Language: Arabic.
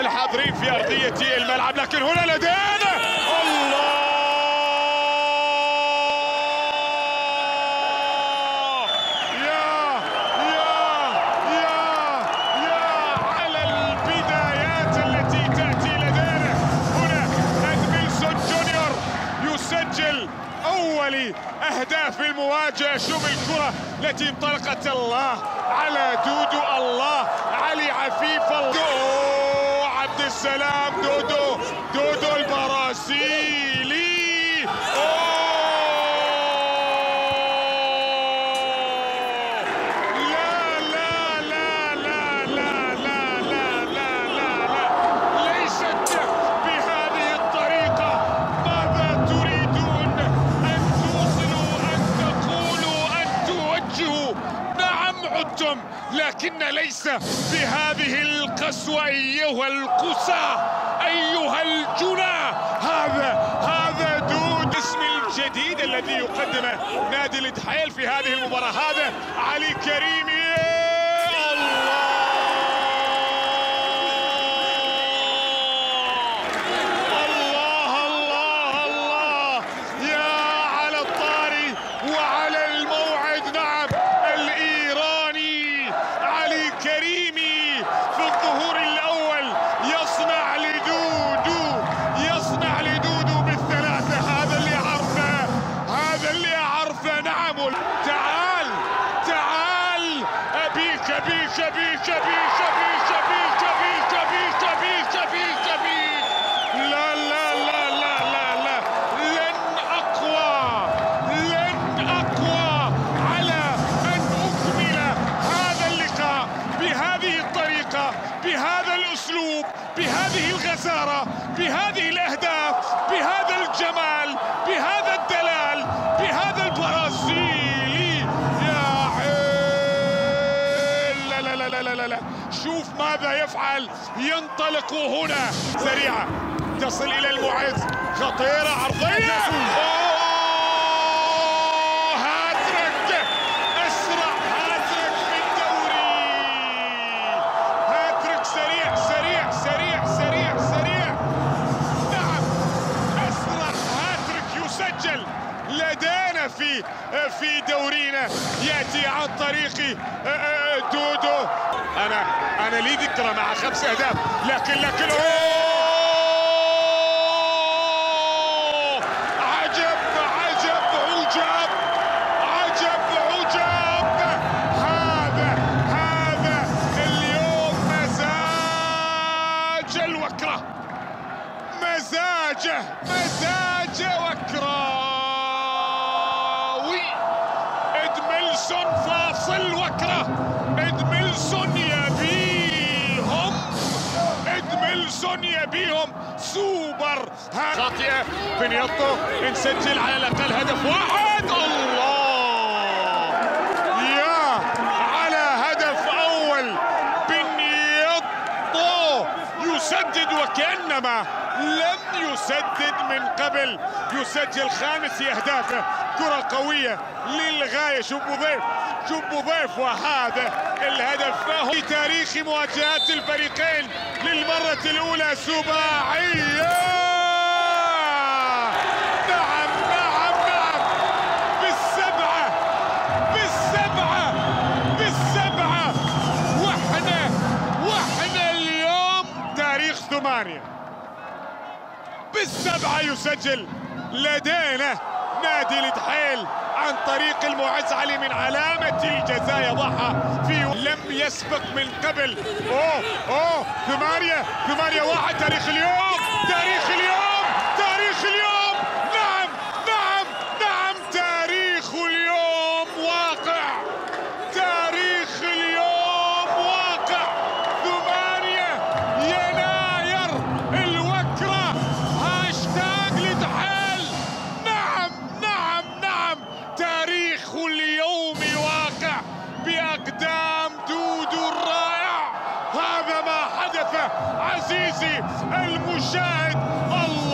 الحاضرين في أرضية الملعب، لكن هنا لدينا الله على البدايات التي تأتي لدينا. هنا أدميلسون جونيور يسجل أول أهداف المواجهة. شوف الكرة التي انطلقت، الله على دودو، الله علي عفيف، عبد السلام دودو البرازيلي. لكن ليس بهذه القسوة أيها القسى، أيها الجنى. هذا دود اسم الجديد الذي يقدمه نادي الاتحاد في هذه المباراة. هذا علي كريمي، الله يا على الطاري وعلى الموعد. نعم، كريمي في الظهور الأول يصنع لدودو بالثلاثة. هذا اللي أعرفه. نعم، تعال أبيك لا لن أقوى على أن أكمل هذا اللقاء بهذه الطريقة، بهذا الأسلوب، بهذه الغزارة، بهذه الأهداف، بهذا الجمال، بهذا الدلال، بهذا البرازيلي. يا عيل، لا، شوف ماذا يفعل. ينطلق هنا سريعة تصل إلى المعز، خطيرة عرضية، لدينا في دورينا. ياتي عن طريق دودو. انا لي ذكرى مع 5 أهداف، لكن عجب عجاب. هذا اليوم مزاج الوكرة، مزاج وكرة. إدميلسون فاصل وكرة، إدميلسون يبيهم سوبر. خاطئة بنيطو، نسجل على الأقل هدف واحد. الله يا على هدف أول. بنيطو يسدد وكأنما لم يسدد من قبل، يسجل 5 أهدافه. كرة قوية للغاية. شوف بوظيف وهذا الهدف في تاريخ مواجهات الفريقين للمرة الأولى سباعية. نعم، بالسبعة. واحنا اليوم تاريخ 8 بالسبعة يسجل لدينا نادي الاتحاد عن طريق المعز علي من علامة الجزاء. يضعها في لم يسبق من قبل. 8-1. تاريخ اليوم. نعم، تاريخ اليوم واقع. 8 يناير الوكرة. هاشتاج الاتحاد. نعم، تاريخ اليوم واقع بأقدام دودو الرائع. هذا ما حدث عزيزي المشاهد. الله